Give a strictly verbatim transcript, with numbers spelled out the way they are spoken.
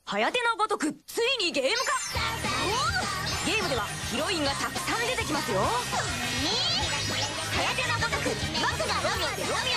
はやてのごとくついにゲーム化。ゲームではヒロインがたくさん出てきますよ。はやてのごとく僕がロミオでロミオ